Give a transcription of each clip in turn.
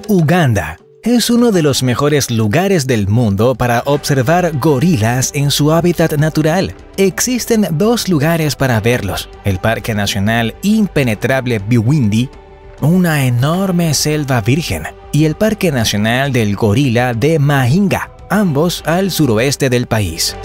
Uganda es uno de los mejores lugares del mundo para observar gorilas en su hábitat natural. Existen dos lugares para verlos: el Parque Nacional Impenetrable Bwindi, una enorme selva virgen, y el Parque Nacional del Gorila de Mahinga, ambos al suroeste del país.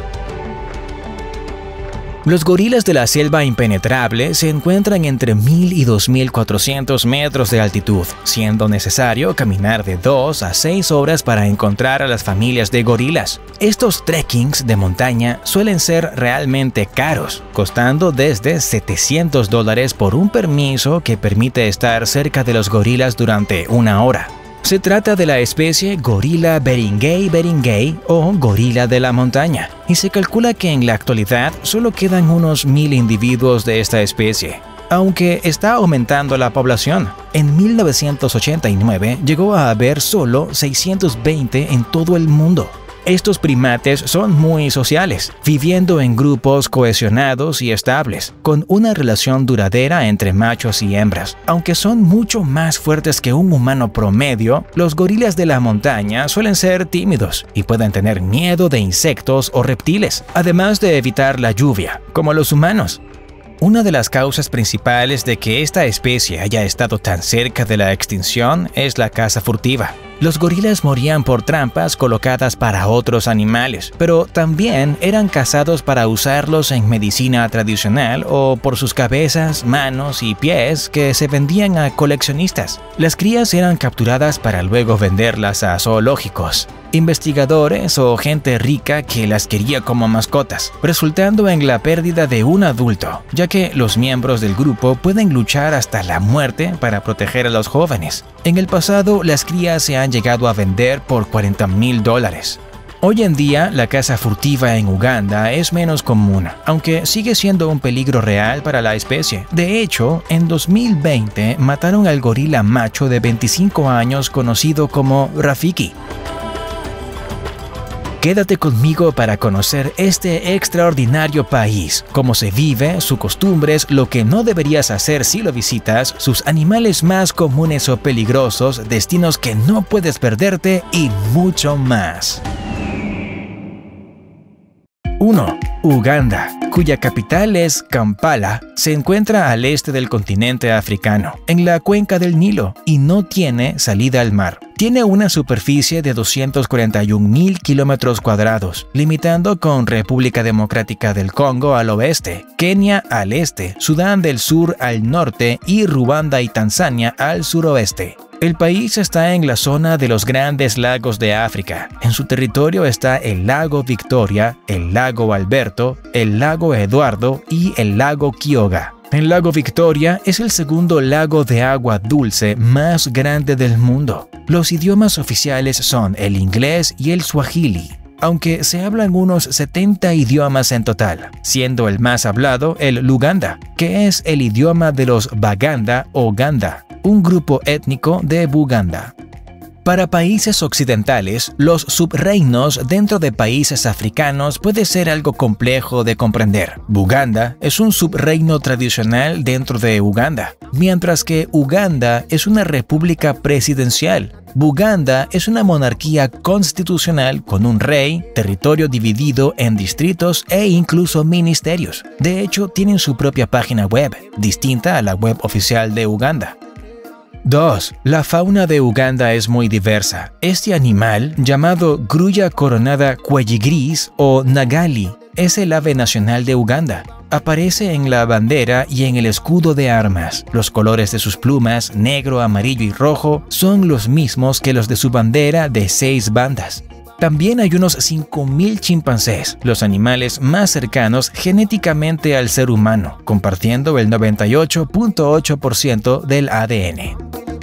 Los gorilas de la selva impenetrable se encuentran entre 1000 y 2400 metros de altitud, siendo necesario caminar de 2 a 6 horas para encontrar a las familias de gorilas. Estos trekkings de montaña suelen ser realmente caros, costando desde $700 por un permiso que permite estar cerca de los gorilas durante una hora. Se trata de la especie Gorila beringei o gorila de la montaña, y se calcula que en la actualidad solo quedan unos 1000 individuos de esta especie, aunque está aumentando la población. En 1989 llegó a haber solo 620 en todo el mundo. Estos primates son muy sociales, viviendo en grupos cohesionados y estables, con una relación duradera entre machos y hembras. Aunque son mucho más fuertes que un humano promedio, los gorilas de la montaña suelen ser tímidos y pueden tener miedo de insectos o reptiles, además de evitar la lluvia, como los humanos. Una de las causas principales de que esta especie haya estado tan cerca de la extinción es la caza furtiva. Los gorilas morían por trampas colocadas para otros animales, pero también eran cazados para usarlos en medicina tradicional o por sus cabezas, manos y pies que se vendían a coleccionistas. Las crías eran capturadas para luego venderlas a zoológicos, investigadores o gente rica que las quería como mascotas, resultando en la pérdida de un adulto, ya que los miembros del grupo pueden luchar hasta la muerte para proteger a los jóvenes. En el pasado, las crías se han llegado a vender por $40,000. Hoy en día, la caza furtiva en Uganda es menos común, aunque sigue siendo un peligro real para la especie. De hecho, en 2020 mataron al gorila macho de 25 años conocido como Rafiki. Quédate conmigo para conocer este extraordinario país, cómo se vive, sus costumbres, lo que no deberías hacer si lo visitas, sus animales más comunes o peligrosos, destinos que no puedes perderte y mucho más. 1. Uganda, cuya capital es Kampala, se encuentra al este del continente africano, en la cuenca del Nilo, y no tiene salida al mar. Tiene una superficie de 241,000 kilómetros cuadrados, limitando con República Democrática del Congo al oeste, Kenia al este, Sudán del Sur al norte y Ruanda y Tanzania al suroeste. El país está en la zona de los Grandes Lagos de África. En su territorio está el lago Victoria, el lago Alberto, el lago Eduardo y el lago Kyoga. El lago Victoria es el segundo lago de agua dulce más grande del mundo. Los idiomas oficiales son el inglés y el swahili, aunque se hablan unos 70 idiomas en total, siendo el más hablado el Luganda, que es el idioma de los Baganda o Ganda, un grupo étnico de Buganda. Para países occidentales, los subreinos dentro de países africanos puede ser algo complejo de comprender. Buganda es un subreino tradicional dentro de Uganda, mientras que Uganda es una república presidencial. Buganda es una monarquía constitucional con un rey, territorio dividido en distritos e incluso ministerios. De hecho, tienen su propia página web, distinta a la web oficial de Uganda. 2. La fauna de Uganda es muy diversa. Este animal, llamado grulla coronada cuelligris o nagali, es el ave nacional de Uganda. Aparece en la bandera y en el escudo de armas. Los colores de sus plumas, negro, amarillo y rojo, son los mismos que los de su bandera de 6 bandas. También hay unos 5,000 chimpancés, los animales más cercanos genéticamente al ser humano, compartiendo el 98.8% del ADN.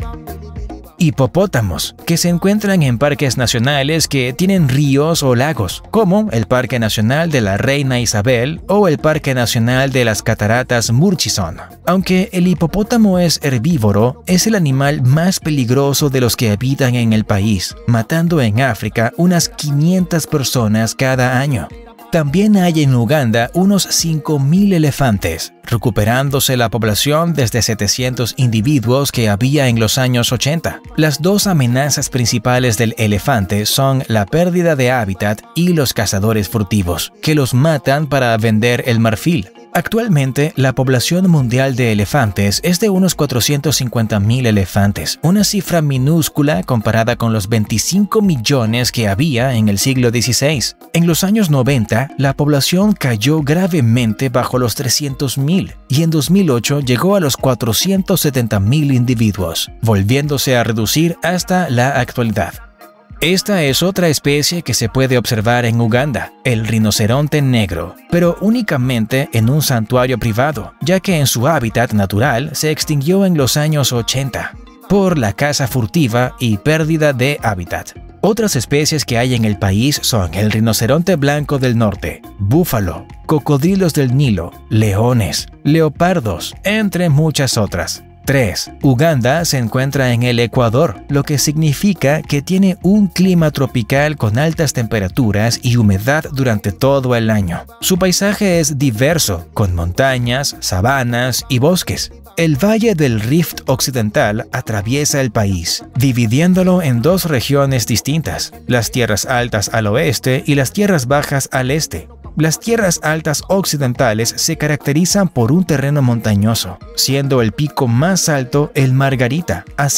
Hipopótamos, que se encuentran en parques nacionales que tienen ríos o lagos, como el Parque Nacional de la Reina Isabel o el Parque Nacional de las Cataratas Murchison. Aunque el hipopótamo es herbívoro, es el animal más peligroso de los que habitan en el país, matando en África unas 500 personas cada año. También hay en Uganda unos 5.000 elefantes, recuperándose la población desde 700 individuos que había en los años 80. Las dos amenazas principales del elefante son la pérdida de hábitat y los cazadores furtivos, que los matan para vender el marfil. Actualmente, la población mundial de elefantes es de unos 450.000 elefantes, una cifra minúscula comparada con los 25 millones que había en el siglo XVI. En los años 90, la población cayó gravemente bajo los 300.000 y en 2008 llegó a los 470.000 individuos, volviéndose a reducir hasta la actualidad. Esta es otra especie que se puede observar en Uganda, el rinoceronte negro, pero únicamente en un santuario privado, ya que en su hábitat natural se extinguió en los años 80 por la caza furtiva y pérdida de hábitat. Otras especies que hay en el país son el rinoceronte blanco del norte, búfalo, cocodrilos del Nilo, leones, leopardos, entre muchas otras. 3. Uganda se encuentra en el Ecuador, lo que significa que tiene un clima tropical con altas temperaturas y humedad durante todo el año. Su paisaje es diverso, con montañas, sabanas y bosques. El Valle del Rift Occidental atraviesa el país, dividiéndolo en dos regiones distintas, las tierras altas al oeste y las tierras bajas al este. Las tierras altas occidentales se caracterizan por un terreno montañoso, siendo el pico más alto el Margarita, a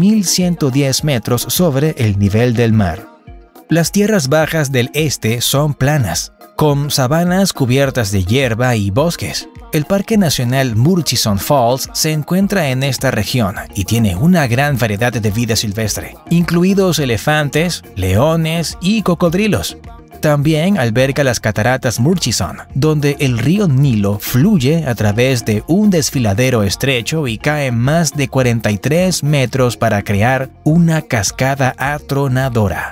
5.110 metros sobre el nivel del mar. Las tierras bajas del este son planas, con sabanas cubiertas de hierba y bosques. El Parque Nacional Murchison Falls se encuentra en esta región y tiene una gran variedad de vida silvestre, incluidos elefantes, leones y cocodrilos. También alberga las cataratas Murchison, donde el río Nilo fluye a través de un desfiladero estrecho y cae más de 43 metros para crear una cascada atronadora.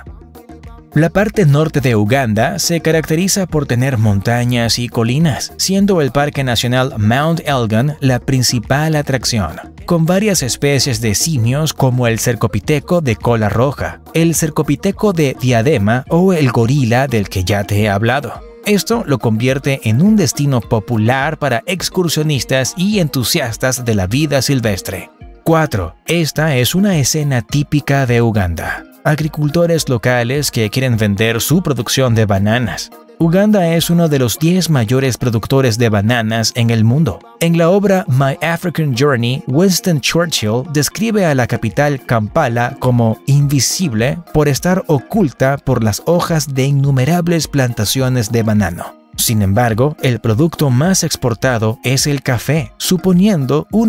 La parte norte de Uganda se caracteriza por tener montañas y colinas, siendo el Parque Nacional Mount Elgon la principal atracción, con varias especies de simios como el cercopiteco de cola roja, el cercopiteco de diadema o el gorila del que ya te he hablado. Esto lo convierte en un destino popular para excursionistas y entusiastas de la vida silvestre. 4. Esta es una escena típica de Uganda. Agricultores locales que quieren vender su producción de bananas. Uganda es uno de los 10 mayores productores de bananas en el mundo. En la obra My African Journey, Winston Churchill describe a la capital Kampala como invisible por estar oculta por las hojas de innumerables plantaciones de banano. Sin embargo, el producto más exportado es el café, suponiendo un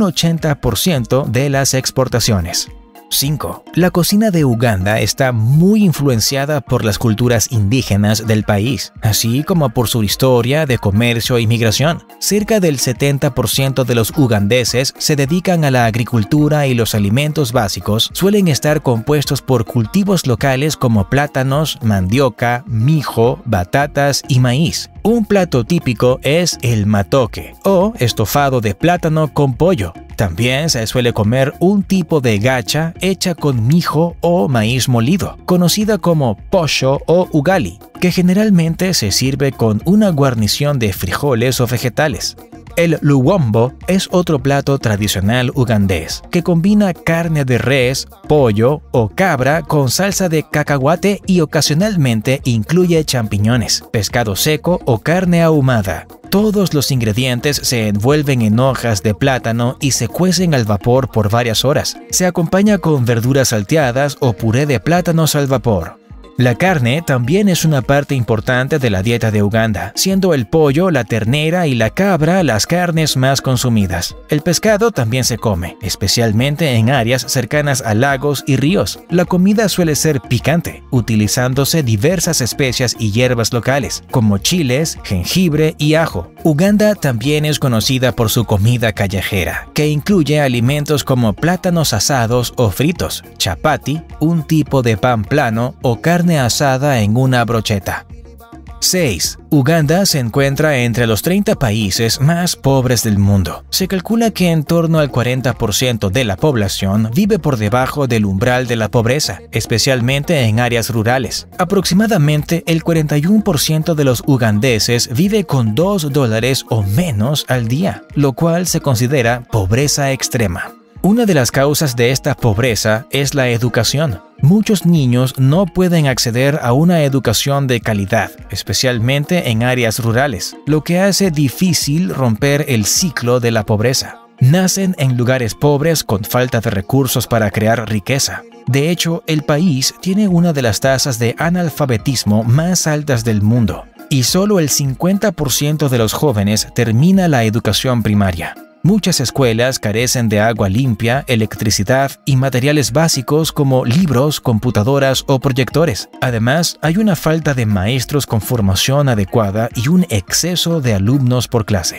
80% de las exportaciones. 5. La cocina de Uganda está muy influenciada por las culturas indígenas del país, así como por su historia de comercio y migración. Cerca del 70% de los ugandeses se dedican a la agricultura y los alimentos básicos suelen estar compuestos por cultivos locales como plátanos, mandioca, mijo, batatas y maíz. Un plato típico es el matoke, o estofado de plátano con pollo. También se suele comer un tipo de gacha hecha con mijo o maíz molido, conocida como posho o ugali, que generalmente se sirve con una guarnición de frijoles o vegetales. El luwombo es otro plato tradicional ugandés que combina carne de res, pollo o cabra con salsa de cacahuate y ocasionalmente incluye champiñones, pescado seco o carne ahumada. Todos los ingredientes se envuelven en hojas de plátano y se cuecen al vapor por varias horas. Se acompaña con verduras salteadas o puré de plátanos al vapor. La carne también es una parte importante de la dieta de Uganda, siendo el pollo, la ternera y la cabra las carnes más consumidas. El pescado también se come, especialmente en áreas cercanas a lagos y ríos. La comida suele ser picante, utilizándose diversas especias y hierbas locales, como chiles, jengibre y ajo. Uganda también es conocida por su comida callejera, que incluye alimentos como plátanos asados o fritos, chapati, un tipo de pan plano o carne asada en una brocheta. 6. Uganda se encuentra entre los 30 países más pobres del mundo. Se calcula que en torno al 40% de la población vive por debajo del umbral de la pobreza, especialmente en áreas rurales. Aproximadamente el 41% de los ugandeses vive con $2 o menos al día, lo cual se considera pobreza extrema. Una de las causas de esta pobreza es la educación. Muchos niños no pueden acceder a una educación de calidad, especialmente en áreas rurales, lo que hace difícil romper el ciclo de la pobreza. Nacen en lugares pobres con falta de recursos para crear riqueza. De hecho, el país tiene una de las tasas de analfabetismo más altas del mundo, y solo el 50% de los jóvenes termina la educación primaria. Muchas escuelas carecen de agua limpia, electricidad y materiales básicos como libros, computadoras o proyectores. Además, hay una falta de maestros con formación adecuada y un exceso de alumnos por clase.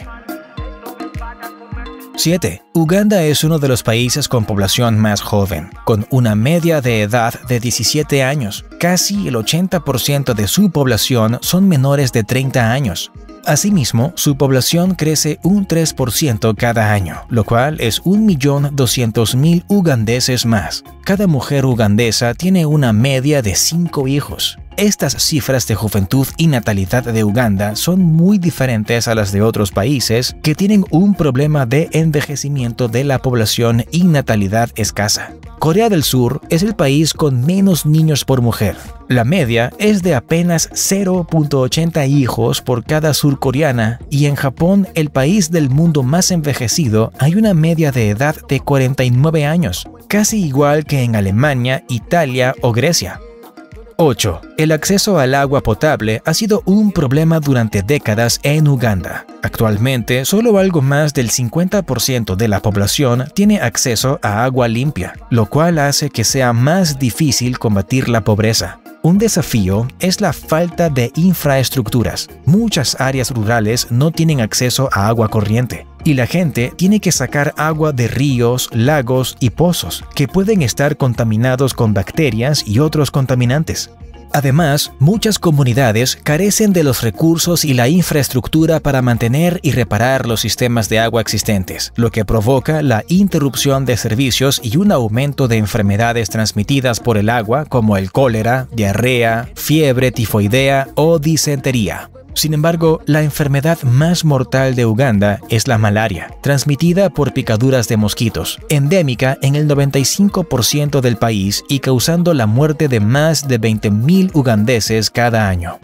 7. Uganda es uno de los países con población más joven, con una media de edad de 17 años. Casi el 80% de su población son menores de 30 años. Asimismo, su población crece un 3% cada año, lo cual es 1.200.000 ugandeses más. Cada mujer ugandesa tiene una media de 5 hijos. Estas cifras de juventud y natalidad de Uganda son muy diferentes a las de otros países que tienen un problema de envejecimiento de la población y natalidad escasa. Corea del Sur es el país con menos niños por mujer. La media es de apenas 0.80 hijos por cada surcoreana, y en Japón, el país del mundo más envejecido, hay una media de edad de 49 años, casi igual que en Alemania, Italia o Grecia. 8. El acceso al agua potable ha sido un problema durante décadas en Uganda. Actualmente, solo algo más del 50% de la población tiene acceso a agua limpia, lo cual hace que sea más difícil combatir la pobreza. Un desafío es la falta de infraestructuras. Muchas áreas rurales no tienen acceso a agua corriente, y la gente tiene que sacar agua de ríos, lagos y pozos, que pueden estar contaminados con bacterias y otros contaminantes. Además, muchas comunidades carecen de los recursos y la infraestructura para mantener y reparar los sistemas de agua existentes, lo que provoca la interrupción de servicios y un aumento de enfermedades transmitidas por el agua como el cólera, diarrea, fiebre tifoidea o disentería. Sin embargo, la enfermedad más mortal de Uganda es la malaria, transmitida por picaduras de mosquitos, endémica en el 95% del país y causando la muerte de más de 20.000 ugandeses cada año.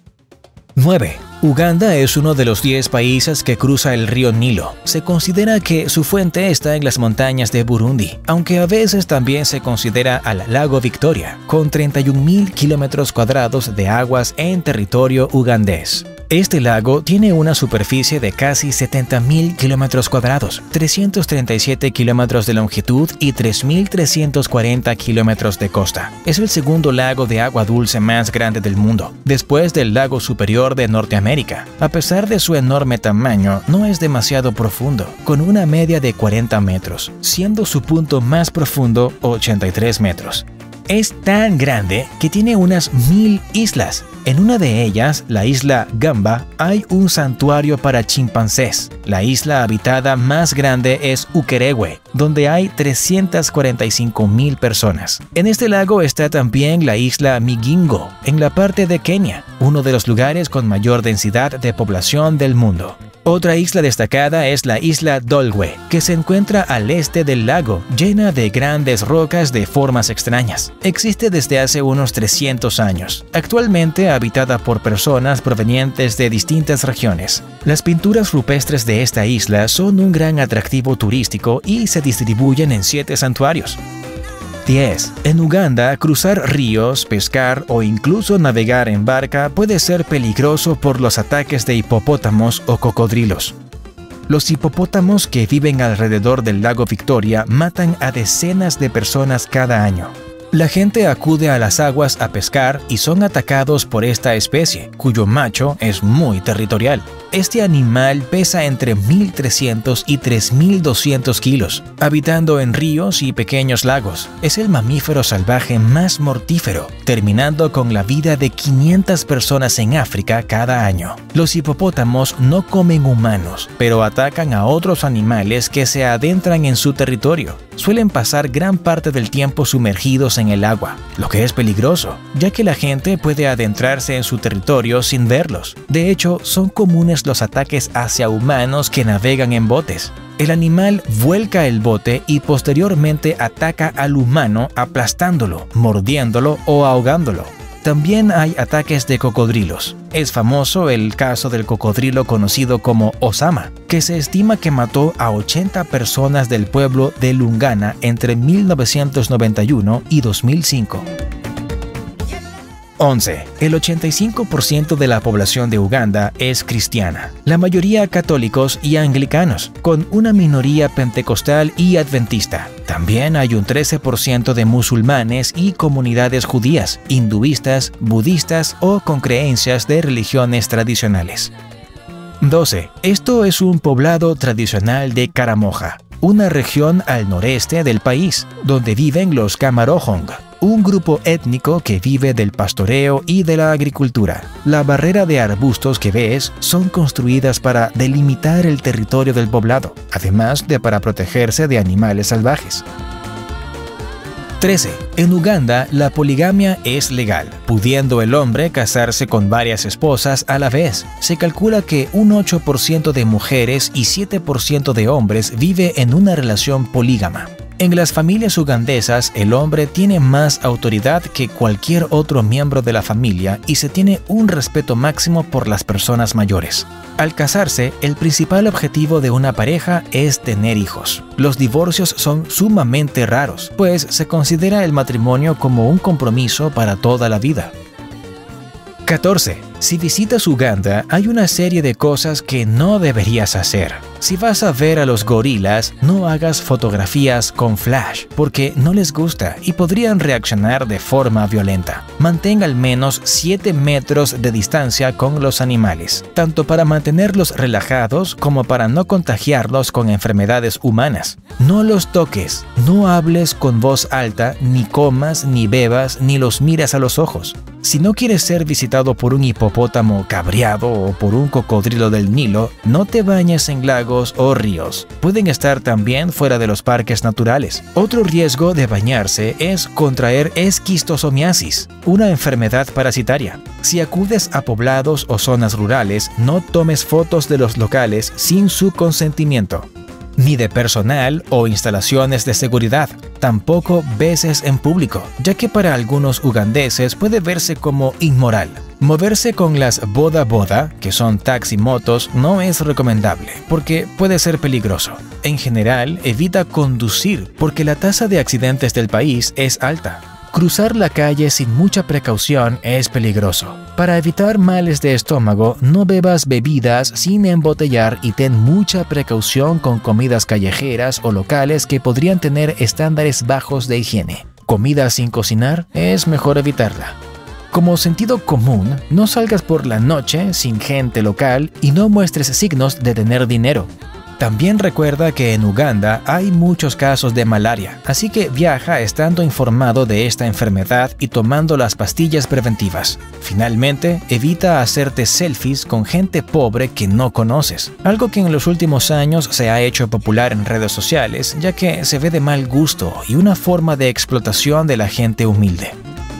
9. Uganda es uno de los 10 países que cruza el río Nilo. Se considera que su fuente está en las montañas de Burundi, aunque a veces también se considera al lago Victoria, con 31.000 kilómetros cuadrados de aguas en territorio ugandés. Este lago tiene una superficie de casi 70.000 kilómetros cuadrados, 337 kilómetros de longitud y 3.340 kilómetros de costa. Es el segundo lago de agua dulce más grande del mundo, después del lago superior de Norteamérica. A pesar de su enorme tamaño, no es demasiado profundo, con una media de 40 metros, siendo su punto más profundo 83 metros. Es tan grande que tiene unas 1.000 islas. En una de ellas, la isla Gamba, hay un santuario para chimpancés. La isla habitada más grande es Ukerewe, donde hay 345.000 personas. En este lago está también la isla Migingo, en la parte de Kenia, uno de los lugares con mayor densidad de población del mundo. Otra isla destacada es la isla Dolwe, que se encuentra al este del lago, llena de grandes rocas de formas extrañas. Existe desde hace unos 300 años, actualmente habitada por personas provenientes de distintas regiones. Las pinturas rupestres de esta isla son un gran atractivo turístico y se distribuyen en 7 santuarios. 10. En Uganda, cruzar ríos, pescar o incluso navegar en barca puede ser peligroso por los ataques de hipopótamos o cocodrilos. Los hipopótamos que viven alrededor del lago Victoria matan a decenas de personas cada año. La gente acude a las aguas a pescar y son atacados por esta especie, cuyo macho es muy territorial. Este animal pesa entre 1.300 y 3.200 kilos, habitando en ríos y pequeños lagos. Es el mamífero salvaje más mortífero, terminando con la vida de 500 personas en África cada año. Los hipopótamos no comen humanos, pero atacan a otros animales que se adentran en su territorio. Suelen pasar gran parte del tiempo sumergidos en el agua, lo que es peligroso, ya que la gente puede adentrarse en su territorio sin verlos. De hecho, son comunes los ataques hacia humanos que navegan en botes. El animal vuelca el bote y posteriormente ataca al humano aplastándolo, mordiéndolo o ahogándolo. También hay ataques de cocodrilos. Es famoso el caso del cocodrilo conocido como Osama, que se estima que mató a 80 personas del pueblo de Lungana entre 1991 y 2005. 11. El 85% de la población de Uganda es cristiana, la mayoría católicos y anglicanos, con una minoría pentecostal y adventista. También hay un 13% de musulmanes y comunidades judías, hinduistas, budistas o con creencias de religiones tradicionales. 12. Esto es un poblado tradicional de Karamoja, una región al noreste del país, donde viven los Kamarojong, un grupo étnico que vive del pastoreo y de la agricultura. La barrera de arbustos que ves son construidas para delimitar el territorio del poblado, además de para protegerse de animales salvajes. 13. En Uganda, la poligamia es legal, pudiendo el hombre casarse con varias esposas a la vez. Se calcula que un 8% de mujeres y 7% de hombres vive en una relación polígama. En las familias ugandesas, el hombre tiene más autoridad que cualquier otro miembro de la familia y se tiene un respeto máximo por las personas mayores. Al casarse, el principal objetivo de una pareja es tener hijos. Los divorcios son sumamente raros, pues se considera el matrimonio como un compromiso para toda la vida. 14. Si visitas Uganda, hay una serie de cosas que no deberías hacer. Si vas a ver a los gorilas, no hagas fotografías con flash, porque no les gusta y podrían reaccionar de forma violenta. Mantén al menos 7 metros de distancia con los animales, tanto para mantenerlos relajados como para no contagiarlos con enfermedades humanas. No los toques, no hables con voz alta, ni comas, ni bebas, ni los mires a los ojos. Si no quieres ser visitado por un hipopótamo cabreado o por un cocodrilo del Nilo, no te bañes en lagos o ríos. Pueden estar también fuera de los parques naturales. Otro riesgo de bañarse es contraer esquistosomiasis, una enfermedad parasitaria. Si acudes a poblados o zonas rurales, no tomes fotos de los locales sin su consentimiento, ni de personal o instalaciones de seguridad. Tampoco beses en público, ya que para algunos ugandeses puede verse como inmoral. Moverse con las boda, que son taximotos, no es recomendable, porque puede ser peligroso. En general, evita conducir, porque la tasa de accidentes del país es alta. Cruzar la calle sin mucha precaución es peligroso. Para evitar males de estómago, no bebas bebidas sin embotellar y ten mucha precaución con comidas callejeras o locales que podrían tener estándares bajos de higiene. Comida sin cocinar es mejor evitarla. Como sentido común, no salgas por la noche sin gente local y no muestres signos de tener dinero. También recuerda que en Uganda hay muchos casos de malaria, así que viaja estando informado de esta enfermedad y tomando las pastillas preventivas. Finalmente, evita hacerte selfies con gente pobre que no conoces, algo que en los últimos años se ha hecho popular en redes sociales, ya que se ve de mal gusto y una forma de explotación de la gente humilde.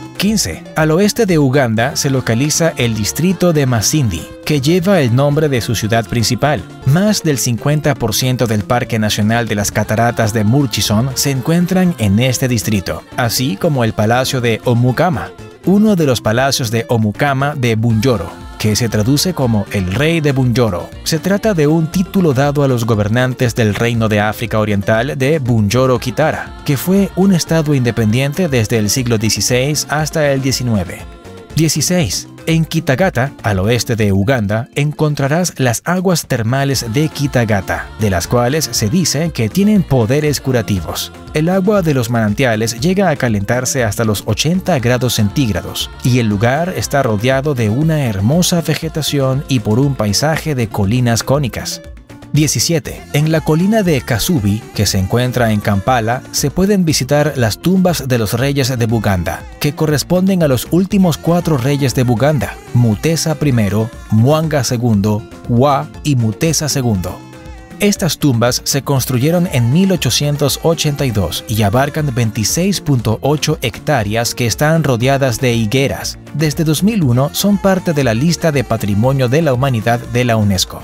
15. Al oeste de Uganda se localiza el distrito de Masindi, que lleva el nombre de su ciudad principal. Más del 50% del Parque Nacional de las Cataratas de Murchison se encuentran en este distrito, así como el Palacio de Omukama, uno de los palacios de Omukama de Bunjoro, que se traduce como el Rey de Bunjoro. Se trata de un título dado a los gobernantes del Reino de África Oriental de Bunjoro-Kitara, que fue un estado independiente desde el siglo XVI hasta el XIX. 16. En Kitagata, al oeste de Uganda, encontrarás las aguas termales de Kitagata, de las cuales se dice que tienen poderes curativos. El agua de los manantiales llega a calentarse hasta los 80 grados centígrados, y el lugar está rodeado de una hermosa vegetación y por un paisaje de colinas cónicas. 17. En la colina de Kasubi, que se encuentra en Kampala, se pueden visitar las tumbas de los reyes de Buganda, que corresponden a los últimos 4 reyes de Buganda: Mutesa I, Mwanga II, Wa y Mutesa II. Estas tumbas se construyeron en 1882 y abarcan 26.8 hectáreas que están rodeadas de higueras. Desde 2001 son parte de la lista de Patrimonio de la Humanidad de la UNESCO.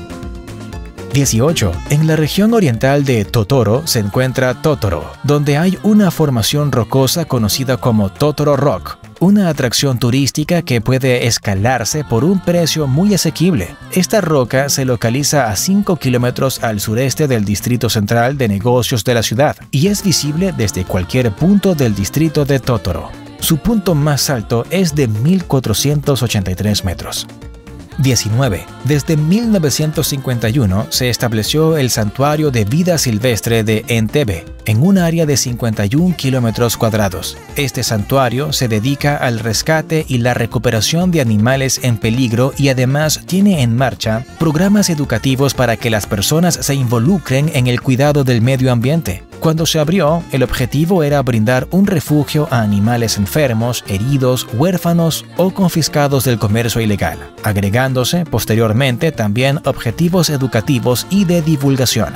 18. En la región oriental de Totoro se encuentra Totoro, donde hay una formación rocosa conocida como Totoro Rock, una atracción turística que puede escalarse por un precio muy asequible. Esta roca se localiza a 5 kilómetros al sureste del distrito central de negocios de la ciudad y es visible desde cualquier punto del distrito de Totoro. Su punto más alto es de 1.483 metros. 19. Desde 1951 se estableció el Santuario de Vida Silvestre de Entebbe, en un área de 51 kilómetros cuadrados. Este santuario se dedica al rescate y la recuperación de animales en peligro y además tiene en marcha programas educativos para que las personas se involucren en el cuidado del medio ambiente. Cuando se abrió, el objetivo era brindar un refugio a animales enfermos, heridos, huérfanos o confiscados del comercio ilegal, agregándose posteriormente también objetivos educativos y de divulgación.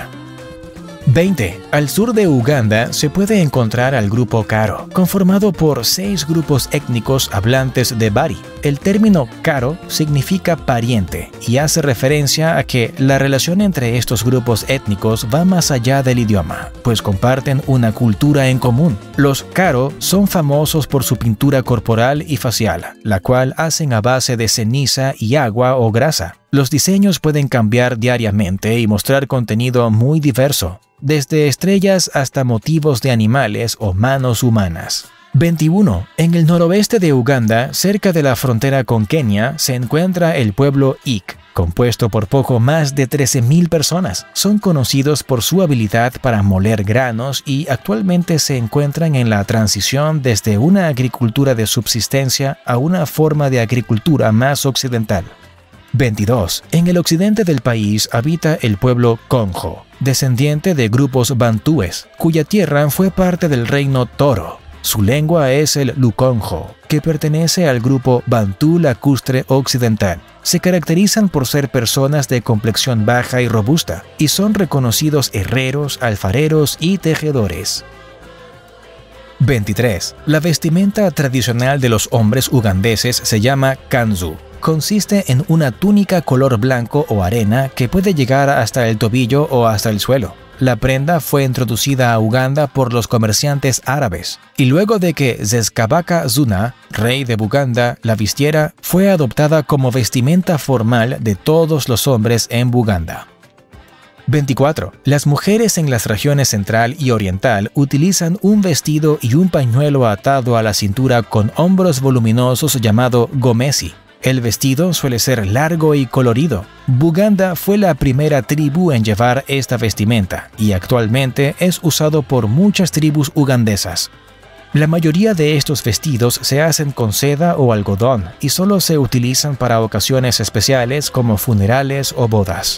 20. Al sur de Uganda se puede encontrar al grupo Karo, conformado por 6 grupos étnicos hablantes de Bari. El término Karo significa pariente y hace referencia a que la relación entre estos grupos étnicos va más allá del idioma, pues comparten una cultura en común. Los Karo son famosos por su pintura corporal y facial, la cual hacen a base de ceniza y agua o grasa. Los diseños pueden cambiar diariamente y mostrar contenido muy diverso, desde estrellas hasta motivos de animales o manos humanas. 21. En el noroeste de Uganda, cerca de la frontera con Kenia, se encuentra el pueblo Ik, compuesto por poco más de 13.000 personas. Son conocidos por su habilidad para moler granos y actualmente se encuentran en la transición desde una agricultura de subsistencia a una forma de agricultura más occidental. 22. En el occidente del país habita el pueblo Konjo, descendiente de grupos bantúes, cuya tierra fue parte del reino Toro. Su lengua es el Lukonjo, que pertenece al grupo bantú lacustre occidental. Se caracterizan por ser personas de complexión baja y robusta, y son reconocidos herreros, alfareros y tejedores. 23. La vestimenta tradicional de los hombres ugandeses se llama kanzu. Consiste en una túnica color blanco o arena que puede llegar hasta el tobillo o hasta el suelo. La prenda fue introducida a Uganda por los comerciantes árabes, y luego de que Zeskabaka Zuna, rey de Buganda, la vistiera, fue adoptada como vestimenta formal de todos los hombres en Buganda. 24. Las mujeres en las regiones central y oriental utilizan un vestido y un pañuelo atado a la cintura con hombros voluminosos llamado gomesi. El vestido suele ser largo y colorido. Buganda fue la primera tribu en llevar esta vestimenta y actualmente es usado por muchas tribus ugandesas. La mayoría de estos vestidos se hacen con seda o algodón y solo se utilizan para ocasiones especiales como funerales o bodas.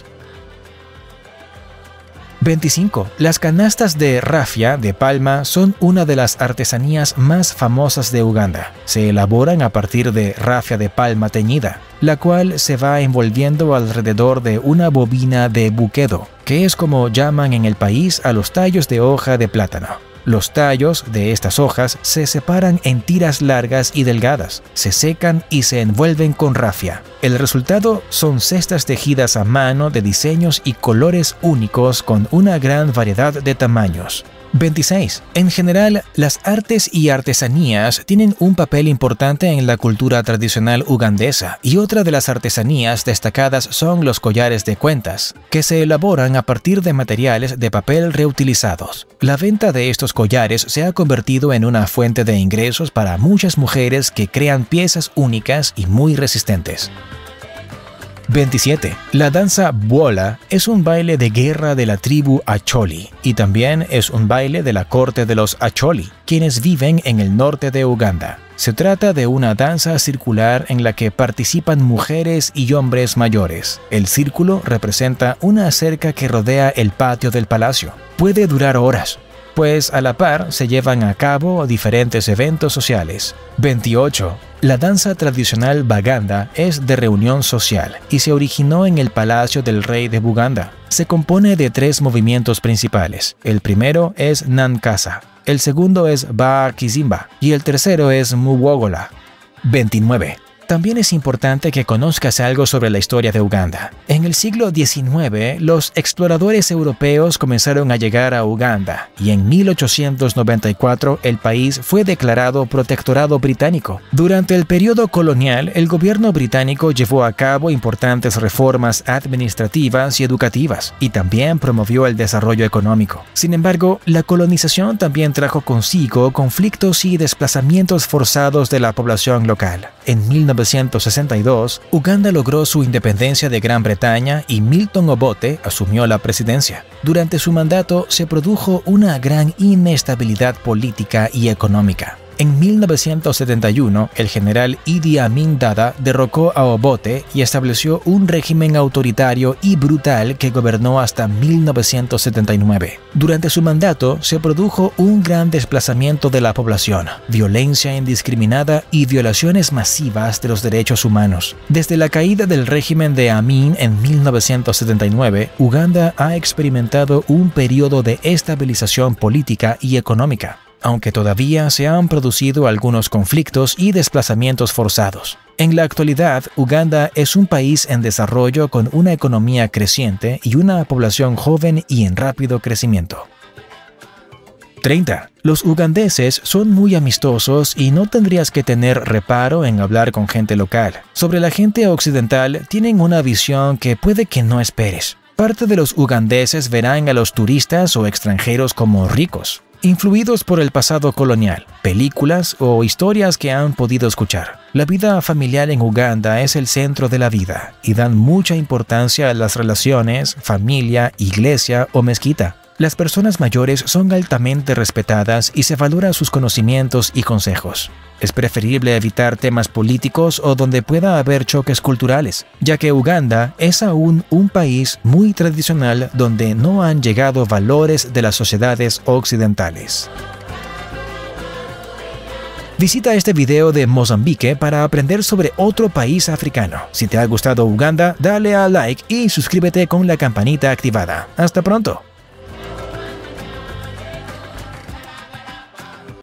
25. Las canastas de rafia de palma son una de las artesanías más famosas de Uganda. Se elaboran a partir de rafia de palma teñida, la cual se va envolviendo alrededor de una bobina de buquedo, que es como llaman en el país a los tallos de hoja de plátano. Los tallos de estas hojas se separan en tiras largas y delgadas, se secan y se envuelven con rafia. El resultado son cestas tejidas a mano de diseños y colores únicos con una gran variedad de tamaños. 26. En general, las artes y artesanías tienen un papel importante en la cultura tradicional ugandesa, y otra de las artesanías destacadas son los collares de cuentas, que se elaboran a partir de materiales de papel reutilizados. La venta de estos collares se ha convertido en una fuente de ingresos para muchas mujeres que crean piezas únicas y muy resistentes. 27. La danza Bwola es un baile de guerra de la tribu Acholi y también es un baile de la corte de los Acholi, quienes viven en el norte de Uganda. Se trata de una danza circular en la que participan mujeres y hombres mayores. El círculo representa una cerca que rodea el patio del palacio. Puede durar horas, pues a la par se llevan a cabo diferentes eventos sociales. 28. La danza tradicional Baganda es de reunión social y se originó en el Palacio del Rey de Buganda. Se compone de 3 movimientos principales. El primero es Nankasa, el segundo es Ba-Kizimba y el tercero es Muwogola. 29. También es importante que conozcas algo sobre la historia de Uganda. En el siglo XIX, los exploradores europeos comenzaron a llegar a Uganda y en 1894 el país fue declarado protectorado británico. Durante el periodo colonial, el gobierno británico llevó a cabo importantes reformas administrativas y educativas y también promovió el desarrollo económico. Sin embargo, la colonización también trajo consigo conflictos y desplazamientos forzados de la población local. En 1962, Uganda logró su independencia de Gran Bretaña y Milton Obote asumió la presidencia. Durante su mandato se produjo una gran inestabilidad política y económica. En 1971, el general Idi Amin Dada derrocó a Obote y estableció un régimen autoritario y brutal que gobernó hasta 1979. Durante su mandato se produjo un gran desplazamiento de la población, violencia indiscriminada y violaciones masivas de los derechos humanos. Desde la caída del régimen de Amin en 1979, Uganda ha experimentado un periodo de estabilización política y económica, aunque todavía se han producido algunos conflictos y desplazamientos forzados. En la actualidad, Uganda es un país en desarrollo con una economía creciente y una población joven y en rápido crecimiento. 30. Los ugandeses son muy amistosos y no tendrías que tener reparo en hablar con gente local. Sobre la gente occidental tienen una visión que puede que no esperes. Parte de los ugandeses verán a los turistas o extranjeros como ricos, influidos por el pasado colonial, películas o historias que han podido escuchar. La vida familiar en Uganda es el centro de la vida y dan mucha importancia a las relaciones, familia, iglesia o mezquita. Las personas mayores son altamente respetadas y se valoran sus conocimientos y consejos. Es preferible evitar temas políticos o donde pueda haber choques culturales, ya que Uganda es aún un país muy tradicional donde no han llegado valores de las sociedades occidentales. Visita este video de Mozambique para aprender sobre otro país africano. Si te ha gustado Uganda, dale a like y suscríbete con la campanita activada. ¡Hasta pronto!